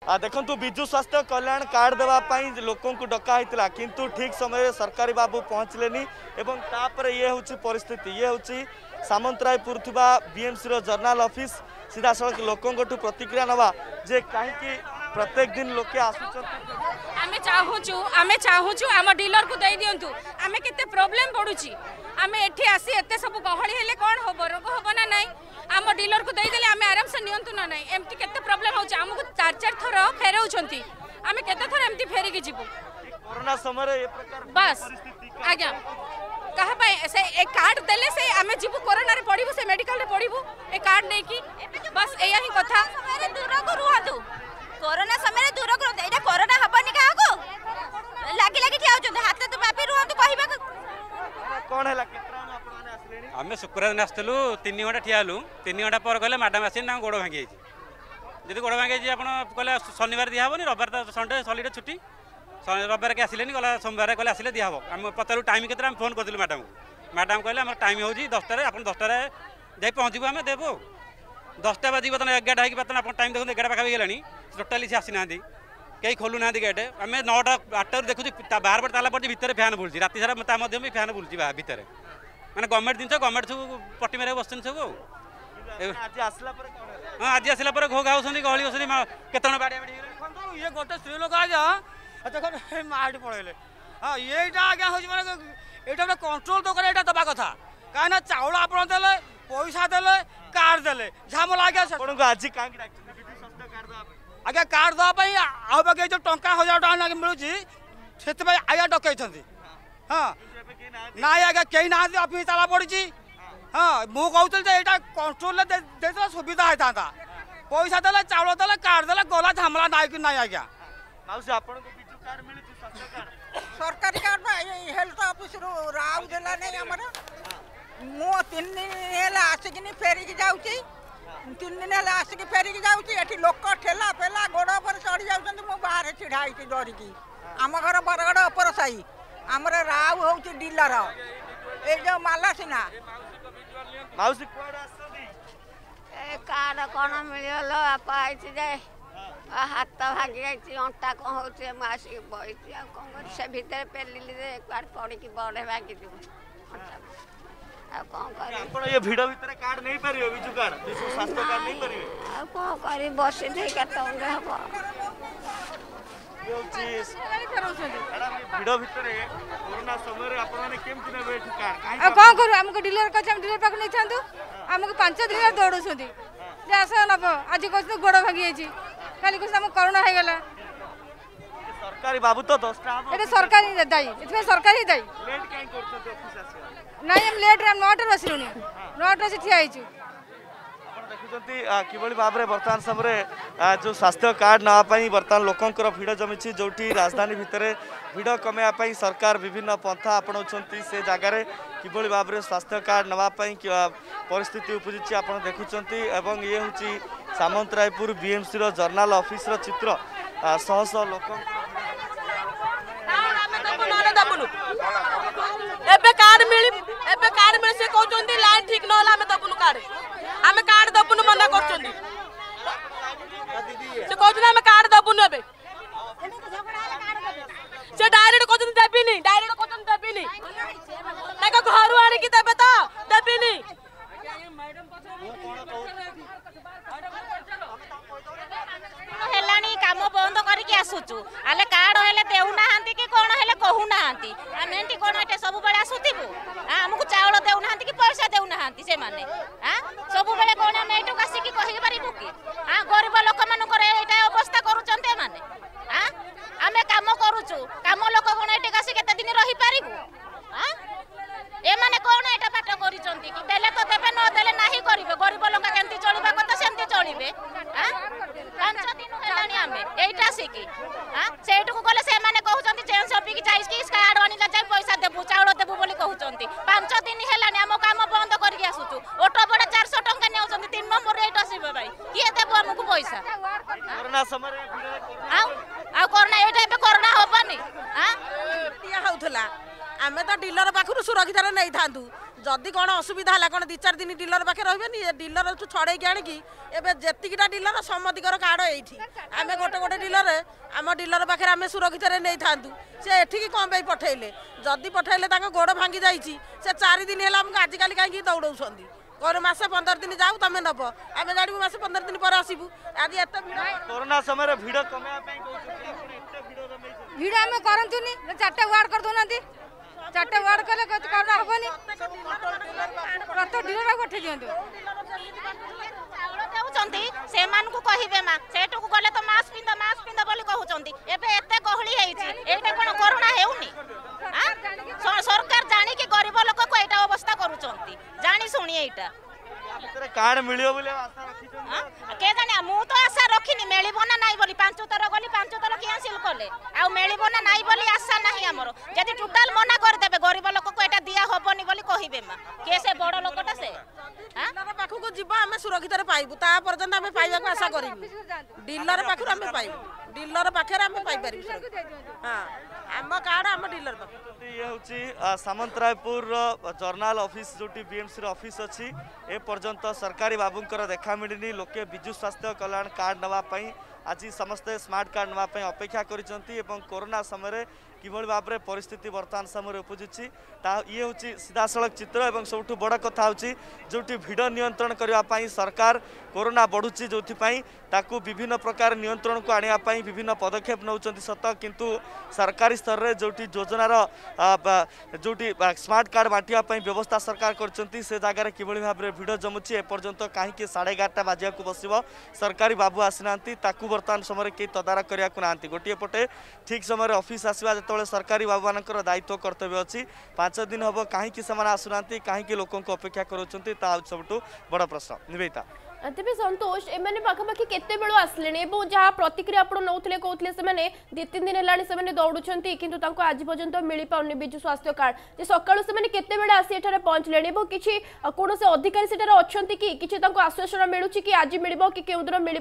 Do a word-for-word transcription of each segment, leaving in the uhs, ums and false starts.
देखु विजु स्वास्थ्य कल्याण कार्ड देवाई लोक डका होता किंतु ठीक समय सरकारी बाबू पहुँचले एवं तापर ये हूँ परिस्थिति ये हूँ सामंतरायपुर थिबा बीएमसी रो जर्नल ऑफिस सीधा सड़क लोकों प्रतिक्रिया नवा जे कहीं प्रत्येक दिन लोके आमे चाहूचु आमे चाहूचु आम डीलर को दे दियंतु आमे केते प्रॉब्लम पडुची आमे एठी आसी एते सब गहली हेले कोन होबो रोग होबो ना नाही आम डीलर को दे देले आमे आराम से नियंतु ना नाही एमती केते प्रॉब्लम होची हमको चार चार थरो फेरउछंती आमे केते थरो एमती फेरी के जीवो कोरोना समय ए प्रकार बस आज्ञा कहा पाए से एक कार्ड देले से आमे जीवु कोरोना रे पड़िबु से मेडिकल रे पड़िबु ए कार्ड नै की बस एया ही कथा दूर को रुहतु कोरोना समय दूर को एटा कोरोना हबनी का को लागी लागी ठिया होचो हाथ तो बापी रुहतु कहबा कोन हैला केत्रा में आपण माने आसलेनी आमे शुक्रवार दिन आस्तलु तीन घंटा ठिया हलु तीन घंटा पर कहले मैडम आसी ना गोड़ भांगी जाई जदि गोड़ भांगी जाई आपण कहले शनिवार दिया हबनी रविवार तो संडे हॉलिडे छुट्टी रविवार के आसिले गला सोमवार कहले आसिले दिया हम आम पचारू टाइम केते फोन करदिलु मैडम को मैडम कहले हमर टाइम होजी दसटा रे आपण दसटा रे जाई पहुंचबो हमें देबो दसटा बाजी बतन एगारटा है कि बतन आप टाइम देखो एगारटा पाखा गलानी टोटाली से आसी ना कहीं खोलू ना गेट आम नौटा आठटा देखु बाहर पर ताला पड़ी भितर फैन बुलूँ राति सारा भी फैन बुलूँ भितर मैंने गवर्नमेंट जिन गवर्नमेंट सब पट्टी मारे बस सब हाँ आज आसला घो घा गहली होती केत बाड़ी बाड़ी ये गोटे स्त्री लोक आज्ञा देख माटी पड़े हाँ ये आज्ञा हूँ माने ये कंट्रोल दुकान यहाँ दबा कथा कहीं चाउल आप पैसा देले कार्ड देले झामला आज्ञा आज आज्ञा कार्ड देवाई आउ बाकी जो टंका हजार टाँग मिलूँ से आज्ञा डकई हाँ ना आज्ञा कहीं ना अफिस ताला पड़ी हाँ मुझे कहूँ यहाँ कंट्रोल दे सुविधा होता था पैसा देले चाउल देले कार्ड देले गला झामला ना कि ना आज्ञा सरकारी कार्ड हेल्थ ऑफिस राव देला नहीं आमर मु तीन दिन है आसिक फेरिकी जाऊँगी तीन दिन है आसिक फेरिकी जाऊँगी लोक ठेला पेला गोड़ पर चढ़ी जाऊँ मु बाहर छिड़ा होती डरिकी आम घर बरगड़ अपर साई आमर राव हूँ डीलर ये जो माला सीना कार्ड कौन मिलल आप आई हाथ भागी जाइए अंटा कौन हो आसिक बही कौन कर से भितर पेलिली पड़ी बड़े भागी ये भिड़ भितर कार्ड नहीं पारे विजु कार्ड विजु स्वास्थ्य कार्ड नहीं पारे आ कौन करी बसी दे केते अंगे हबो भिड़ भितर कोरोना समय रे आपण माने केम दिन बैठ कार्ड आ कौन करू हमको डीलर कछ हम डीलर पाक नहीं थांतु हमको पांच दिन दौड़ू छथि जे आसा नब आज कहत गोड़ भागी जाई खाली कुछ हम कोरोना हो गला सरकारी बाबू तो दसटा एटा सरकारी दाई इतने सरकारी दाई लेट काई करछते ऑफिस आसी नहीं हम लेट हम नौटा बसिलुनी नौटा से ठिया आइछु देखुंती किभली भाव में बर्तमान समय जो स्वास्थ्य कार्ड नापी बर्तमान लोकंर भिड़ जमी जो राजधानी भितर भिड़ कमेवाई सरकार विभिन्न पंथा आपणाउछंती से जगार किभली भाव में स्वास्थ्य कार्ड नापी परिस्थिति उपजुची आप देखुंती एवं ये हूँ सामंतरायपुर बीएमसी रो जर्नल ऑफिस रो चित्र शह शह लोक एबे कार्ड मिली एबे कार्ड मिली से कहउछंती लाइन ठीक न होला हमें दबुनु कार्ड हमें कार्ड दबुनु मना करछंती से कहउछन हमें कार्ड दबुनु एबे से डायरेक्ट कहउछन देबिनी डायरेक्ट कहउछन देबिनी ताका घर आनी की देबे तो देबिनी हेलानी काम बंद करके आसुचु आले कार्ड हेले देउना हांती कि कोन हेले कहूना हांती आमे एंटी कोन एटे सब बेला आसुतिबु हमकु चावल देउना हांती कि पैसा देउना हांती से माने हां सब बेले कोन आमे एटो कासी कि कहि पारिबु कि हां गरीब लोक मानु करे एटा अवस्था करूचंते माने हां आमे काम करूचु काम लोक कोन एटे कासी केते दिन रहि पारिबु हां ए माने कोन एटा पाठ करिचंती कि देले तो देबे न देले नाही करिवे गरीब लोक केंती चलिबा कत सेंती चलिबे हां पांच दिन हेलानी आमे एटा सिकी हां सेठु को गले से माने कहउचंती चेंज शॉपिंग जाई कि कार्ड आनी जा पैसा देबु चाउल देबु बोली कहउचंती पांच दिन हेलानी हम काम बंद करके आसुचु ऑटो बडा चार सौ टंका नेउचंती तीन नंबर रेट आसीबे भाई किए देबु हमकु पैसा कोरोना समय आ आ कोरोना एटा पे कोरोना होबनी हां टिया होथला आमे तो डीलर पाखरु सुरक्षित नहीं थांतु जदि कौन असुविधा है कौन दि चार दिन डीलर पाखे रही डीलर छड़े आनिकी एवं जेतिकीटा डीलर समधिकर कार्ड ये आम गोटे गोटे रे आम डीलर पाखे आम सुरक्षित नहीं था से एठिकी कौन पे पठेले जदि पठेले गोड़ भांगी जाइए से चार दिन है आमको आजिकल कहीं दौड़ाऊँ कौन मसे पंदर दिन जाऊ तुम नब आम जानू मसे पंदर दिन पर आसबू आज एत कोरोना समय भिड़ कमे भिड़ आम करतुनि चार्टा वार्ड कर दौना चार्टा वार्ड कले कोरोना हेनी प्रत्येक डीलर पठे दिंतु से कहे माँ सेठू गले तो मास्क पिंध मास्क पिंध बोली कहते एत गहली होता कौन कोरोना होनी सरकार जाणी गरीब लोक को यहाँ अवस्था करुँच जानी शुणी यहाँ कार्ड मिलियो बोले के जाने मु तो आशा रखिनी मिलबो ना नाई बोली पांच थर गली पांच थर कैंसिल कले आ मिलबो ना नाई बोली आशा नाही हमरो जदि टोटल मना कर देबे गरीब लोक को एटा दिया होबनी बोली कहिबे मा के से बड़ लोकटा से डीलर पाखु को जीवा हमें सुरक्षित रे पाइबू ता पर्यंत हमें पाइबा को आशा करिबू डीलर पाखु हमें पाइबू डीलर पाखे हमें पाइ परिबू हां हम कार्ड हम डीलर पाखु ये होची सामंतरायपुर जर्नाल ऑफिस जोटी बीएमसी रो ऑफिस अछि ए पर्यंत सरकारी बाबूंकर देखा मिलनी लोके विजु स्वास्थ्य कल्याण कार्ड नवा पई आज समस्ते स्मार्ट कार्ड नवा पई अपेक्षा करिसंती एवं कोरोना समय किभଳି भाबरे परिस्थिति वर्तमान समय उपजुची ता ये होची सीधा सड़क चित्र एवं सबठु बड़ कथा होची जोटी भिड़ नियंत्रण करबा पई सरकार कोरोना बढ़ुची जोथि पई ताकू विभिन्न प्रकार नियंत्रण को आनिया पई विभिन्न पदक्षेप नउचंती सत किंतु सरकारी स्तर रे जोटी योजनार जोटी स्मार्ट कार्ड बांटिया पई व्यवस्था सरकार करचंती से जगह रे किभଳି भाबरे भिड़ जमुची ए पर्यंत काहे कि साढ़े एगारटा बाजिया को बसिबो सरकारी बाबू आसिनांती ताकू वर्तमान समय के तदारक करिया को नांती गोटिए पटे ठीक समय ऑफिस आसीबा जतले सरकारी बाबू मानकर दायित्व कर्तव्य अच्छी पांच दिन हम कहीं से आसुना कहीं लोक अपेक्षा करुँच सबुठ बड़ प्रश्न निवेदिता तेज संतोष एम पाखापाखि केते बेलू आसले जहाँ प्रतिक्रिया आप नौले कहते से दी तीन दिन है दौड़ुं किंतु आज पर्यंत मिल पाने विजु स्वास्थ्य कार्ड सकाळु से केते बेले आसी एठारे पहुँचले किसी कौन से अधिकारी सेठारे अच्छा कि किसी आश्वासन मिलूँ कि आज मिल कि केउ दिन मिल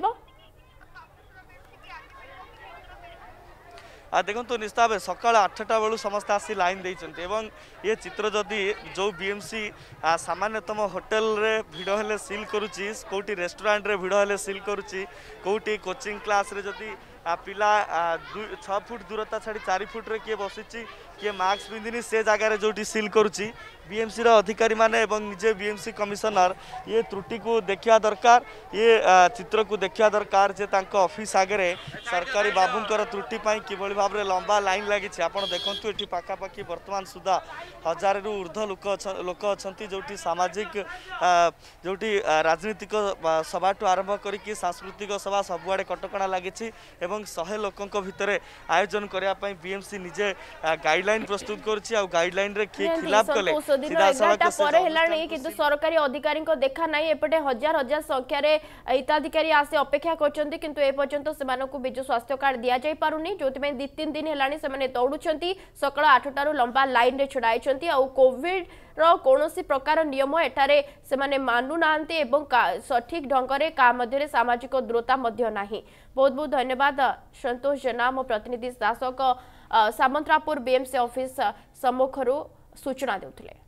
देखो तो निश्चित भाव सकाल आठटा बेलू समस्त आसी लाइन देते एवं ये चित्र जदि जो बीएमसी सामान्यतम होटेल रे भिड़ हेले सील करुच्ची कौटी रेस्टोरेंट रे भिड़ हेले सील करुच्ची कौटी कोचिंग क्लास रे जदि पिला छ फुट दूरता छाड़ी चार फुट रे किए बसी किए मास्क पिंधिनी से जगार जो सील करुच्ची बीएमसी रो अधिकारी माने एवं निजे बीएमसी कमिशनर ये त्रुटि को देखा दरकार ये चित्र को देखा दरकार जे तांको ऑफिस आगे सरकारी बाबूंकर त्रुटि पाई किभଳି भाबरे लंबा लाइन लगी आपण देखंतु एठी पाखापाखि वर्तमान सुधा हजार रु ऊर्ध लोक लोक अछंती जोटी सामाजिक जोटी राजनीतिक सभाठू आरंभ करिकि सांस्कृतिक सभा सबुआडे कटकणा लागिछि एवं सौ लोकंक भितरे आयोजन करिया पई बीएमसी निजे गाइडलाइन प्रस्तुत करछि आ गाइडलाइन रे के खिलाफ कले किंतु सरकारी अधिकारी देखा ना एपटे हजार हजार संख्यार हिताधिकारी आसे अपेक्षा करछंती किंतु ए पर्यंत सेमानकु बिजु स्वास्थ्य कार्ड दिया जाय पारुनी जोति में दी तीन दिन हेलानी सेमाने दौड़ुछंती सकाळ आठटा रु लंबा लाइन रे छडाइछंती आ कोविड रो कोनोसी प्रकार नियम एठारे सेमाने मानु नांते एवं सठिक ढंगरे का मध्यरे सामाजिक दूरता मध्य नाही। बहुत बहुत धन्यवाद संतोष जेना मो प्रतिनिधि शासक सामंतरापुर बीएमसी ऑफिस सम्मुखरु सूचना देउथिले।